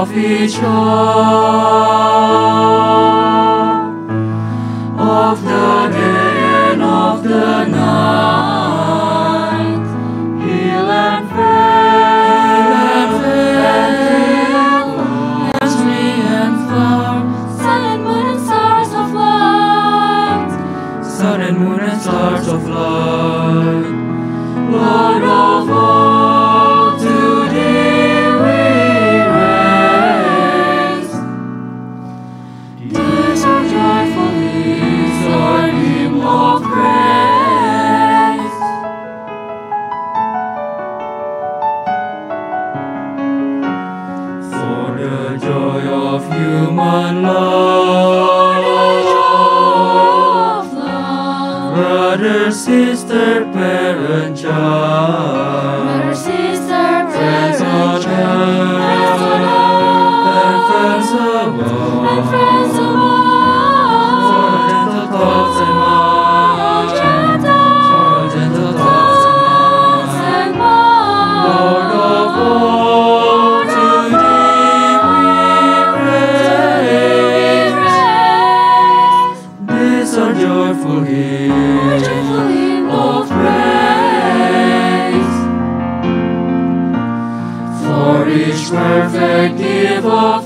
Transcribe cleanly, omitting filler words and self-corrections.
of each hour, of the day and of the night, hill and vale, and tree and flower, sun and moon and stars of light, sun and moon and stars of light, Lord of all, to Thee we raise. These are joyful hymns, our hymn of praise. For the joy of human love, brother, sister, parent, child, friends on earth, and friends above, for gentle thoughts and minds, Lord of all, to Thee we raise. These are joyful hymns of praise. For each perfect gift of